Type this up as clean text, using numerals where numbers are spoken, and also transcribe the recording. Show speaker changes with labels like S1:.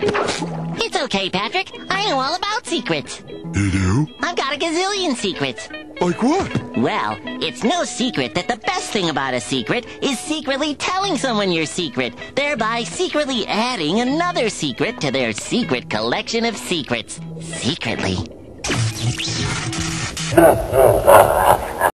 S1: It's okay, Patrick. I know all about secrets.
S2: You do?
S1: I've got a gazillion secrets.
S2: Like what?
S1: Well, it's no secret that the best thing about a secret is secretly telling someone your secret, thereby secretly adding another secret to their secret collection of secrets. Secretly.